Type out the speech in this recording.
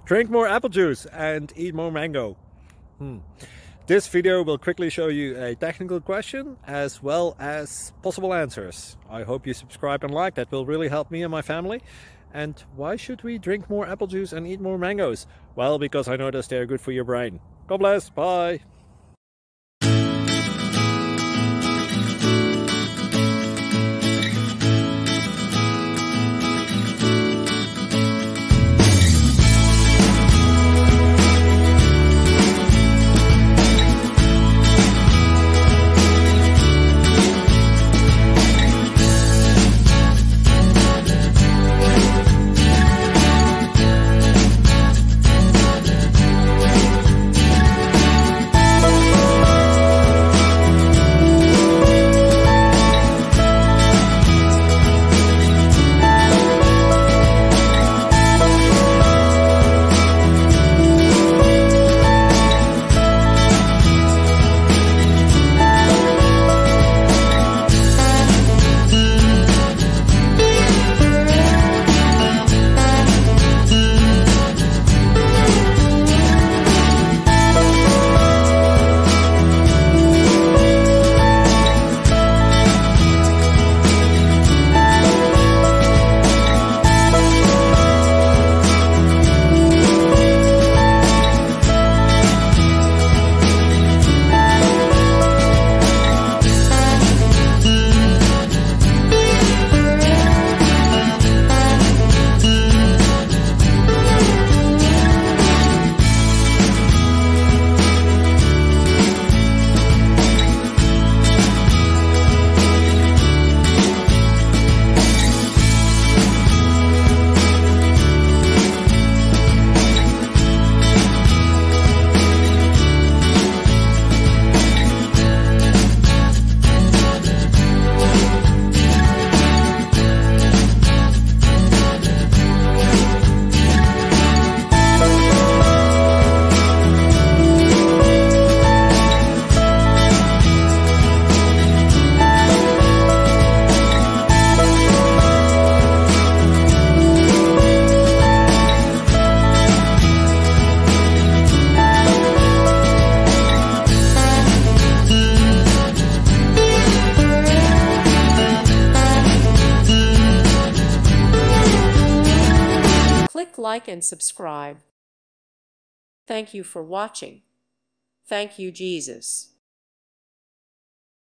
Drink more apple juice and eat more mango. This video will quickly show you a technical question as well as possible answers. I hope you subscribe and like, that will really help me and my family. And why should we drink more apple juice and eat more mangoes? Well, because I noticed they're good for your brain. God bless, bye! Click like and subscribe. Thank you for watching. Thank you, Jesus.